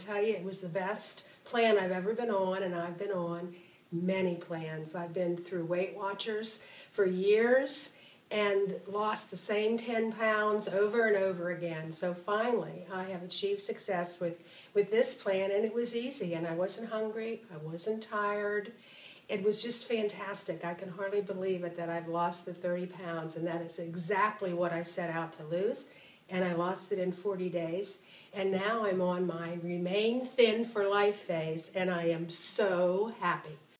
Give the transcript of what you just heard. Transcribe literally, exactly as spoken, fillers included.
tell you, it was the best plan I've ever been on, and I've been on many plans. I've been through Weight Watchers for years and lost the same ten pounds over and over again. So finally, I have achieved success with, with this plan, and it was easy, and I wasn't hungry, I wasn't tired. It was just fantastic. I can hardly believe it that I've lost the thirty pounds, and that is exactly what I set out to lose, and I lost it in forty days. And now I'm on my Remain Thin for Life phase, and I am so happy.